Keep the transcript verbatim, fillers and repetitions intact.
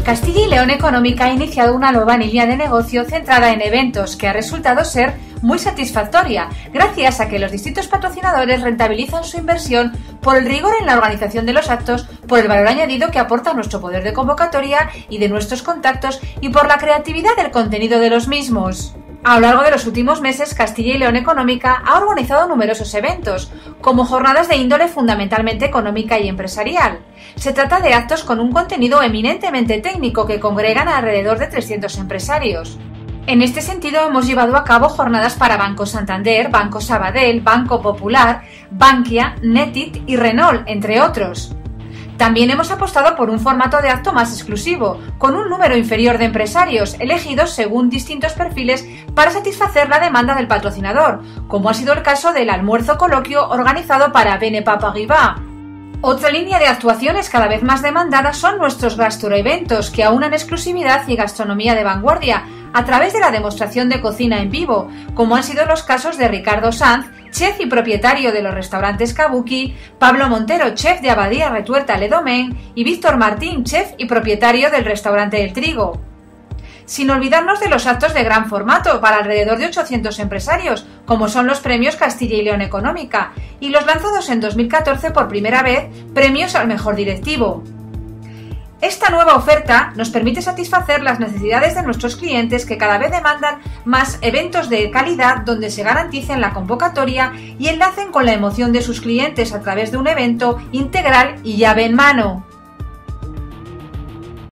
Castilla y León Económica ha iniciado una nueva línea de negocio centrada en eventos que ha resultado ser muy satisfactoria, gracias a que los distintos patrocinadores rentabilizan su inversión por el rigor en la organización de los actos, por el valor añadido que aporta nuestro poder de convocatoria y de nuestros contactos y por la creatividad del contenido de los mismos. A lo largo de los últimos meses, Castilla y León Económica ha organizado numerosos eventos, como jornadas de índole fundamentalmente económica y empresarial. Se trata de actos con un contenido eminentemente técnico que congregan a alrededor de trescientos empresarios. En este sentido, hemos llevado a cabo jornadas para Banco Santander, Banco Sabadell, Banco Popular, Bankia, Netit y Renault, entre otros. También hemos apostado por un formato de acto más exclusivo, con un número inferior de empresarios, elegidos según distintos perfiles para satisfacer la demanda del patrocinador, como ha sido el caso del almuerzo coloquio organizado para B N P Paribas. Otra línea de actuaciones cada vez más demandada son nuestros gastroeventos, que aunan exclusividad y gastronomía de vanguardia, a través de la demostración de cocina en vivo, como han sido los casos de Ricardo Sanz, chef y propietario de los restaurantes Kabuki, Pablo Montero, chef de Abadía Retuerta Le Domaine, y Víctor Martín, chef y propietario del restaurante El Trigo. Sin olvidarnos de los actos de gran formato para alrededor de ochocientos empresarios, como son los premios Castilla y León Económica, y los lanzados en dos mil catorce por primera vez, premios al mejor directivo. Esta nueva oferta nos permite satisfacer las necesidades de nuestros clientes, que cada vez demandan más eventos de calidad donde se garanticen la convocatoria y enlacen con la emoción de sus clientes a través de un evento integral y llave en mano.